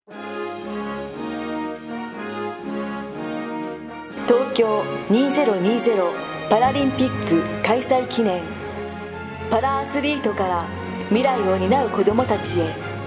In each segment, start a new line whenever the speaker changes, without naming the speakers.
東京2020パラリンピック開催記念。パラアスリートから未来を担う子どもたちへ。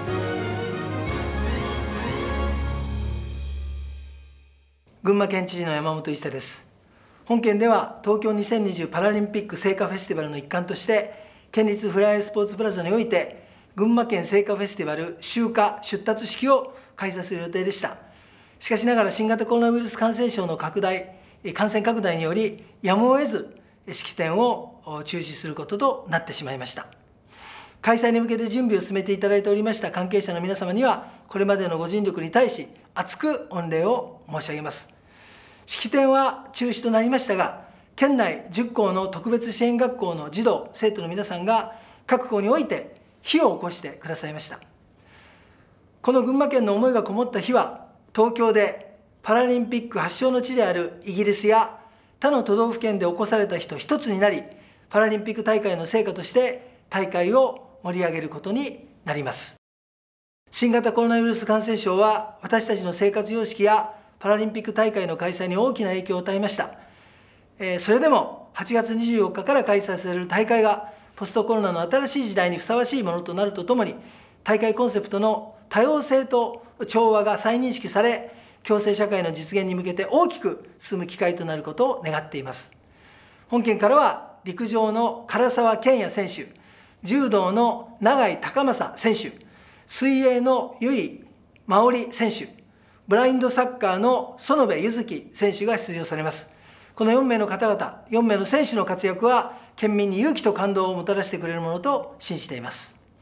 群馬県知事の山本一太です。本県では東京2020パラリンピック聖火フェスティバルの一環として、県立フライアスポーツプラザにおいて群馬県聖火フェスティバル集火出立式を開催する予定でした。しかしながら新型コロナウイルス感染症の感染拡大によりやむを得ず式典を中止することとなってしまいました。開催に向けて準備を進めていただいておりました関係者の皆様には、これまでのご尽力に対し厚く御礼を申し上げます。式典は中止となりましたが、県内10校の特別支援学校の児童生徒の皆さんが各校において火を起こしてくださいました。この群馬県の思いがこもった火は、東京でパラリンピック発祥の地であるイギリスや他の都道府県で起こされた日と一つになり、パラリンピック大会の成果として大会を盛り上げることになります。新型コロナウイルス感染症は私たちの生活様式やパラリンピック大会の開催に大きな影響を与えました。それでも8月24日から開催される大会がポストコロナの新しい時代にふさわしいものとなるとともに、大会コンセプトの多様性と調和が再認識され、共生社会の実現に向けて大きく進む機会となることを願っています。本県からは陸上の唐澤剣也選手、柔道の永井高政選手、水泳の由井真織選手、ブラインドサッカーの園部優月選手が出場されます。この4名の方々、4名の選手の活躍は県民に勇気と感動をもたらしてくれるものと信じています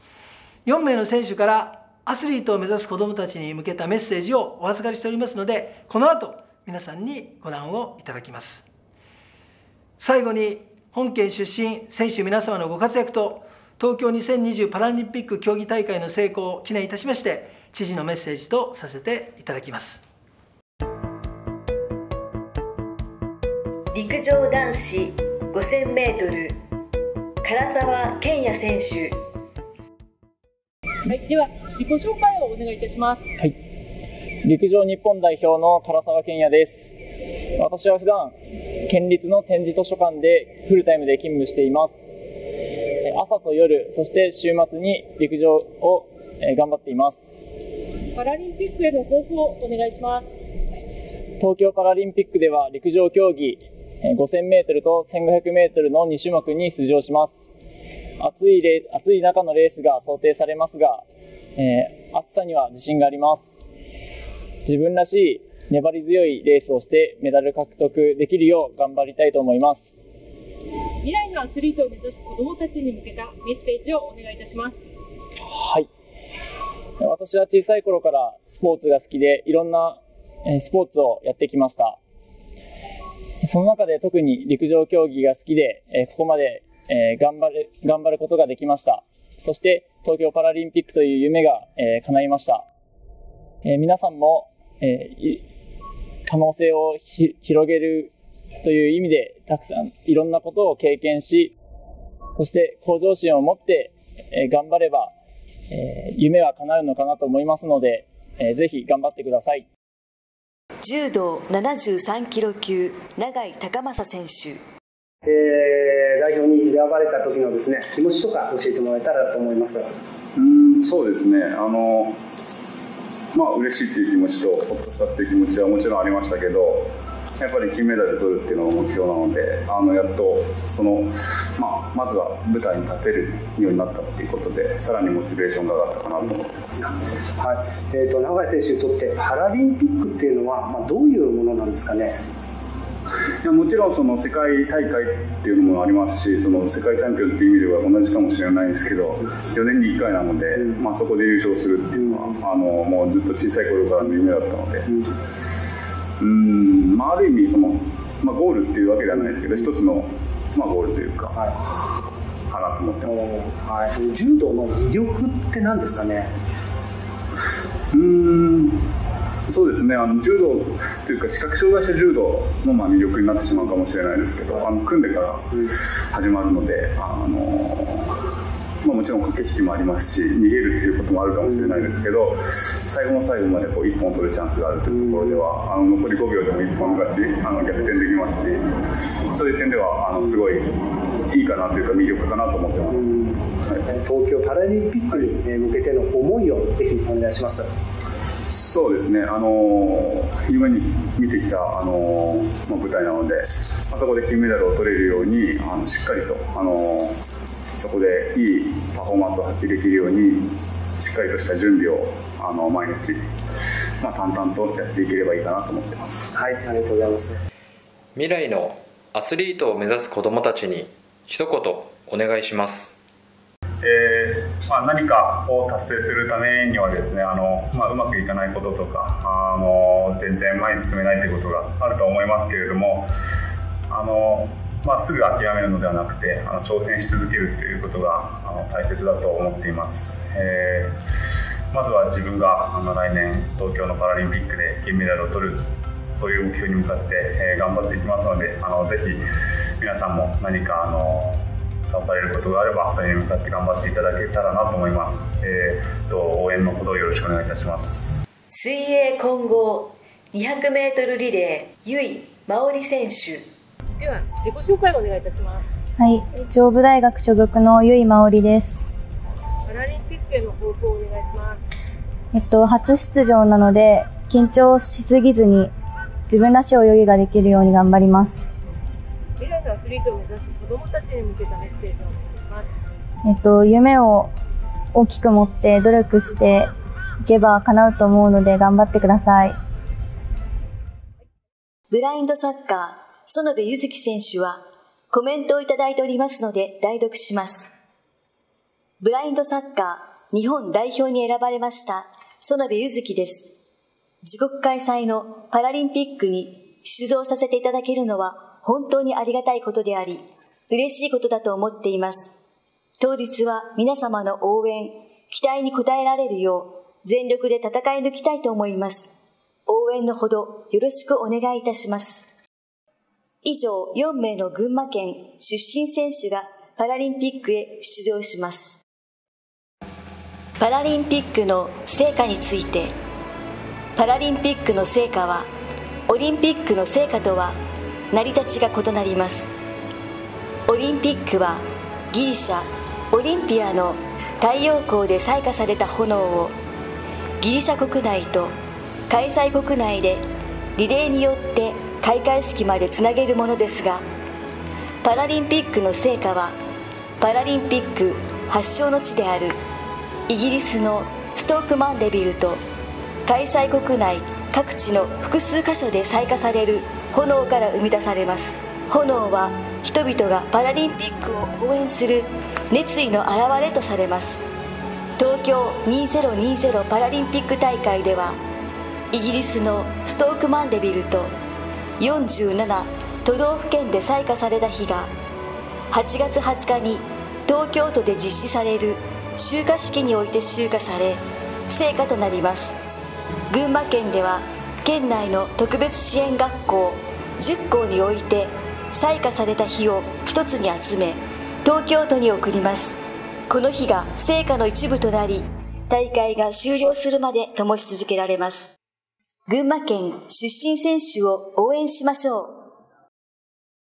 。4名の選手からアスリートを目指す子どもたちに向けたメッセージをお預かりしておりますので、この後皆さんにご覧をいただきます。最後に、本県出身選手皆様のご活躍と東京2020パラリンピック競技大会の成功を記念いたしまして、知事のメッセージとさせていただきます。
陸上男子5000メートル唐澤剣也選手。
はい、では自己紹介をお願いいたします。
はい、陸上日本代表の唐澤剣也です。私は普段県立の展示図書館でフルタイムで勤務しています。朝と夜、そして週末に陸上を頑張っています。
パラリンピックへの抱負をお願いします。
東京パラリンピックでは陸上競技5000メートルと1500メートルの2種目に出場します。暑い中のレースが想定されますが、暑さには自信があります。自分らしい粘り強いレースをしてメダル獲得できるよう頑張りたいと思います。
未来のアスリートを目指す子どもたちに向けたメッセージをお願いいたします。
はい、私は小さい頃からスポーツが好きで、いろんなスポーツをやってきました。その中で特に陸上競技が好きで、ここまで頑張ることができました。そして東京パラリンピックという夢が叶いました。皆さんも可能性を広げるという意味でたくさんいろんなことを経験し、そして向上心を持って頑張れば夢は叶うのかなと思いますので、ぜひ頑張ってください。
柔道73キロ級永井高政選手。
代表に選ばれた時のですね、気持ちとか教えてもらえたらと思います。
そうですね、嬉しいっていう気持ちとほっとしたっていう気持ちはもちろんありましたけど、やっぱり金メダル取るっていうのが目標なので、やっとまずは舞台に立てるようになったっていうことで、さらにモチベーションが上がったかなと思ってます。
はい、永井選手にとってパラリンピックっていうのは、どういうものなんですかね。
いや、もちろんその世界大会っていうのもありますし、その世界チャンピオンっていう意味では同じかもしれないんですけど、4年に1回なので、そこで優勝するっていうのは、もうずっと小さい頃からの夢だったので、ある意味その、ゴールっていうわけではないですけど、一つの、ゴールというか、かなと思ってます。
柔道の魅力って何ですかね。
そうですね、柔道というか視覚障害者柔道の魅力になってしまうかもしれないですけど、組んでから始まるので、 もちろん駆け引きもありますし、逃げるということもあるかもしれないですけど、最後の最後まで1本取るチャンスがあるというところでは、残り5秒でも1本勝ち、逆転できますし、そういう点ではすごいいいかなというか魅力かなと思ってます。
東京パラリンピックに向けての思いをぜひお願いします。
そうですね、夢に見てきた、舞台なので、そこで金メダルを取れるようにしっかりと、そこでいいパフォーマンスを発揮できるようにしっかりとした準備を毎日、淡々とやっていければいいかなと思ってます。
はい、ありがとうございます。
未来のアスリートを目指す子どもたちに一言お願いします。
何かを達成するためにはですね、うまくいかないこととか全然前に進めないということがあると思いますけれども、すぐ諦めるのではなくて挑戦し続けるということが大切だと思っています。まずは自分が来年東京のパラリンピックで金メダルを取る、そういう目標に向かって、頑張っていきますので、ぜひ皆さんも何か頑張れることがあればそれに向かって頑張っていただけたらなと思います。応援のほどよろしくお願いいたします。
水泳混合 200m リレー由井真織選手。
では自己紹介をお願いいたします。
はい、上武大学所属の由井真織です。
パラリンピックへの抱負をお願いします。
初出場なので緊張しすぎずに自分らしい泳ぎができるように頑張ります。
未来のアスリートを目指す子どもたちに向けたメッセージをお願いします。
夢を大きく持って努力していけば叶うと思うので頑張ってください。
ブラインドサッカー園部優月選手はコメントをいただいておりますので代読します。ブラインドサッカー日本代表に選ばれました園部優月です。自国開催のパラリンピックに出場させていただけるのは本当にありがたいことであり、嬉しいことだと思っています。当日は皆様の応援、期待に応えられるよう全力で戦い抜きたいと思います。応援のほどよろしくお願いいたします。以上4名の群馬県出身選手がパラリンピックへ出場します。パラリンピックの成果について、パラリンピックの成果はオリンピックの成果とは成り立ちが異なります。オリンピックはギリシャオリンピアの太陽光で採火された炎をギリシャ国内と開催国内でリレーによって開会式までつなげるものですが、パラリンピックの成果はパラリンピック発祥の地であるイギリスのストークマンデビルと開催国内各地の複数箇所で採火される炎から生み出されます。炎は人々がパラリンピックを応援する熱意の表れとされます。東京2020パラリンピック大会ではイギリスのストークマンデビルと47都道府県で採火された日が8月20日に東京都で実施される集火式において集火され成果となります。群馬県では県内の特別支援学校10校において採火された火を一つに集め東京都に送ります。この日が成果の一部となり大会が終了するまで灯し続けられます。群馬県出身選手を応援しましょう。